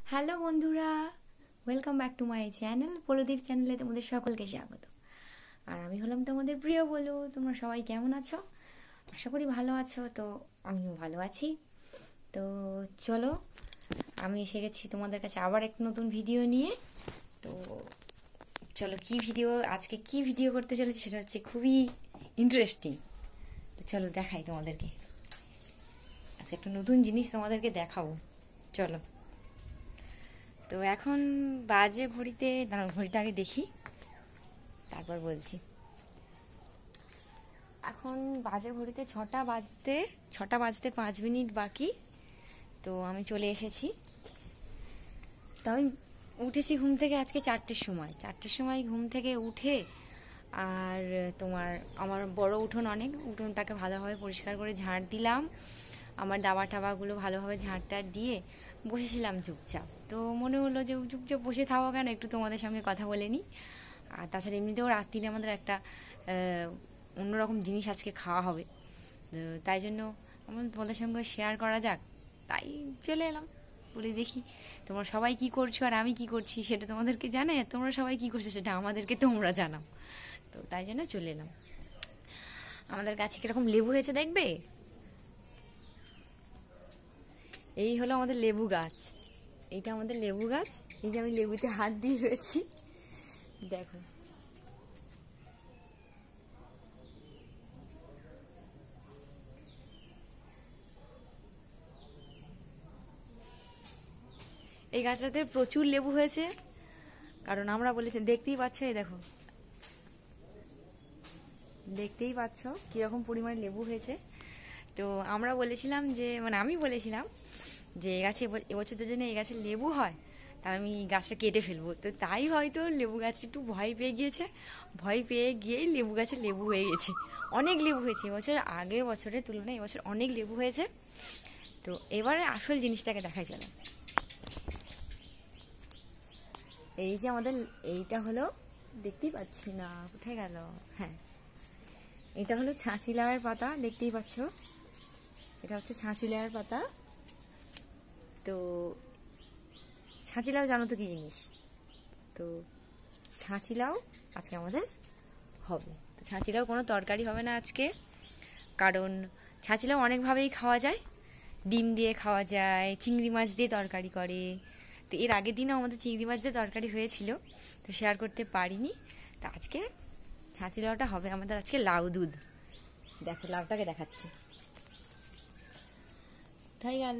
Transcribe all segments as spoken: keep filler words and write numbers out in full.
Hello বন্ধুরা, welcome back to my channel. Paldeep চ্যানেলে তোমাদের সকলকে স্বাগত। আর আমি হলাম তোমাদের প্রিয় বলু। তোমরা সবাই কেমন আছো? আশা করি ভালো আছো। তো আমিও ভালো আছি। তো চলো, আমি এসে গেছি তোমাদের কাছে আবার একটা নতুন ভিডিও নিয়ে। তো চলো, কি ভিডিও আজকে কি ভিডিও করতে চলেছি সেটা হচ্ছে খুবই ইন্টারেস্টিং। তো চলো দেখাই তোমাদেরকে। আচ্ছা, একটা নতুন জিনিস তোমাদেরকে দেখাবো। চলো। তো এখন বাজে ঘড়িতে, দাঁড়াও ঘড়িটা আগে দেখি তারপর বলছি। এখন বাজে ঘড়িতে ছটা বাজতে ছটা বাজতে পাঁচ মিনিট বাকি। তো আমি চলে এসেছি। তো আমি উঠেছি ঘুম থেকে আজকে চারটের সময় চারটের সময় ঘুম থেকে উঠে, আর তোমার আমার বড় উঠোন অনেক, উঠোনটাকে ভালোভাবে পরিষ্কার করে ঝাড় দিলাম। আমার দাবা টাবাগুলো ভালোভাবে ঝাড়টার দিয়ে বসেছিলাম চুপচাপ। তো মনে হলো যে চুপচাপ বসে থাকো কেন, একটু তোমাদের সঙ্গে কথা বলে নিই। আর তাছাড়া এমনিতেও রাত্রিরে আমাদের একটা অন্যরকম জিনিস আজকে খাওয়া হবে, তাই জন্য আমার তোমাদের সঙ্গে শেয়ার করা যাক, তাই চলে এলাম। বলে দেখি তোমরা সবাই কি করছো আর আমি কি করছি সেটা তোমাদেরকে জানাই, আর তোমরা সবাই কি করছো সেটা আমাদেরকে তোমরা জানাও। তো তাই জন্য চলে এলাম। আমাদের গাছে কিরকম লেবু হয়েছে দেখবে। এই হলো আমাদের লেবু গাছ। এইটা আমাদের লেবু গাছ। এই যে আমি লেবুতে হাত দিয়ে রয়েছি, দেখো। এই গাছটাতে প্রচুর লেবু হয়েছে, কারণ আমরা বলেছি, দেখতেই পাচ্ছ, এই দেখো, দেখতেই পাচ্ছ কিরকম পরিমাণে লেবু হয়েছে। তো আমরা বলেছিলাম যে, মানে আমি বলেছিলাম যে এই গাছে এবছর জন্য এই গাছে লেবু হয়, তার আমি গাছটা কেটে ফেলবো। তো তাই হয়তো লেবু গাছ একটু ভয় পেয়ে গিয়েছে, ভয় পেয়ে গিয়েই লেবু গাছে লেবু হয়ে গেছে। অনেক লেবু হয়েছে এবছর, আগের বছরের তুলনায় এবছর অনেক লেবু হয়েছে। তো এবারে আসল জিনিসটাকে দেখাই চলে। এই যে আমাদের এইটা হলো, দেখতেই পাচ্ছি না কোথায় গেল, হ্যাঁ, এটা হলো ছাঁচি লাউয়ের পাতা, দেখতেই পাচ্ছ। এটা হচ্ছে ছাঁচি লাউয়ের পাতা। তো ছাঁচি লাউ জানো তো কি জিনিস। তো ছাঁচি লাউ আজকে আমাদের হবে। তো ছাঁচি লাউ কোনো তরকারি হবে না আজকে, কারণ ছাঁচি লাউ অনেকভাবেই খাওয়া যায়। ডিম দিয়ে খাওয়া যায়, চিংড়ি মাছ দিয়ে তরকারি করে। তো এর আগের দিনও আমাদের চিংড়ি মাছ দিয়ে তরকারি হয়েছিল, তো শেয়ার করতে পারিনি। তো আজকে ছাঁচি লাউটা হবে আমাদের আজকে লাউ দুধ। দেখো লাউটাকে দেখাচ্ছি, কোথায় গেল,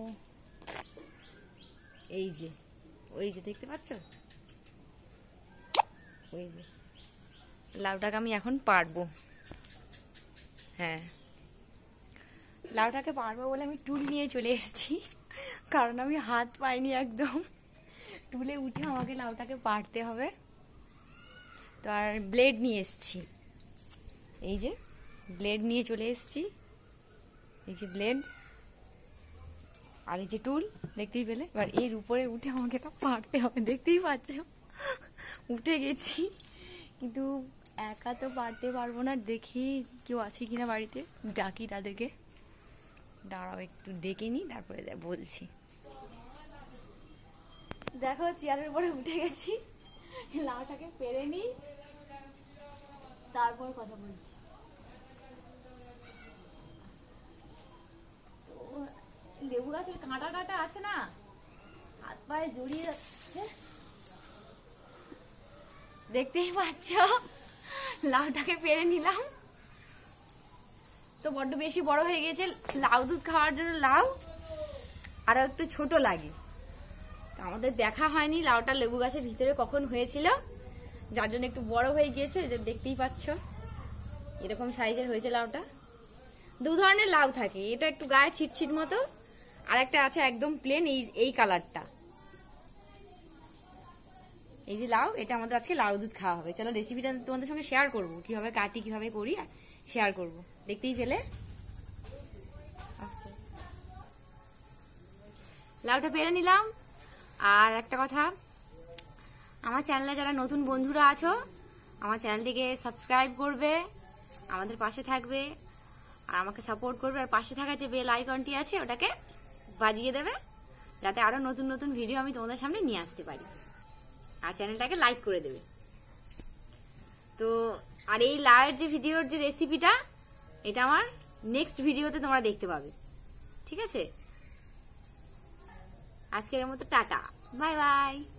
এই যে, ওই যে দেখতে পাচ্ছ, ওই যে লাউটাকে আমি এখন পারবো। হ্যাঁ, লাউটাকে পারবো বলে আমি টুল নিয়ে চলে এসেছি, কারণ আমি হাত পাইনি একদম। টুলে উঠে আমাকে লাউটাকে পারতে হবে। তো আর ব্লেড নিয়ে এসেছি, এই যে ব্লেড নিয়ে চলে এসেছি, এই যে ব্লেড আর এই যে টুল, দেখতেই পেলে। এবার এর উপরে উঠে আমাকে এটা পারতে হবে, দেখতেই পাচ্ছ উঠে গেছি, কিন্তু একা তো পারতে পারবো না। দেখি কেউ আছে কিনা বাড়িতে, ডাকি তাদেরকে। দাঁড়াও একটু ডেকে নি, তারপরে বলছি। দেখো চেয়ারের উপরে উঠে গেছি, লাউটাকে পেরে নি, তারপর কথা বলছি। লেবু গাছের কাঁটা টাটা আছে না, হাত পায়ে জড়িয়ে যাচ্ছে, দেখতেই পাচ্ছ। লাউটাকে পেরে নিলাম, তো বড্ড বেশি বড় হয়ে গেছে লাউ দুধ খাওয়ার জন্য। লাউ আরো একটু ছোট লাগে, তো আমাদের দেখা হয়নি লাউটা লেবু গাছের ভিতরে কখন হয়েছিল, যার জন্য একটু বড় হয়ে গিয়েছে। দেখতেই পাচ্ছ এরকম সাইজের হয়েছে লাউটা। দু ধরনের লাউ থাকে, এটা একটু গায়ে ছিটছিট মতো, আর একটা আছে একদম প্লেন, এই এই কালারটা। এই যে লাউ, এটা আমাদের আজকে লাউ দুধ খাওয়া হবে। চলো রেসিপিটা তোমাদের সঙ্গে শেয়ার করবো, কিভাবে কাটি কিভাবে করি শেয়ার করব, দেখতেই পেলে। লাউটা পেরে নিলাম। আর একটা কথা, আমার চ্যানেলে যারা নতুন বন্ধুরা আছো, আমার চ্যানেলটিকে সাবস্ক্রাইব করবে, আমাদের পাশে থাকবে, আর আমাকে সাপোর্ট করবে। আর পাশে থাকা যে বেল আইকনটি আছে ওটাকে বাজিয়ে দেবে, যাতে আরো নতুন নতুন ভিডিও আমি তোমাদের সামনে নিয়ে আসতে পারি। আর চ্যানেলটাকে লাইক করে দেবে। তো আর এই লাউয়ের যে ভিডিওর যে রেসিপিটা, এটা আমার নেক্সট ভিডিওতে তোমরা দেখতে পাবে, ঠিক আছে? আজকের মতো টাটা, বাই বাই।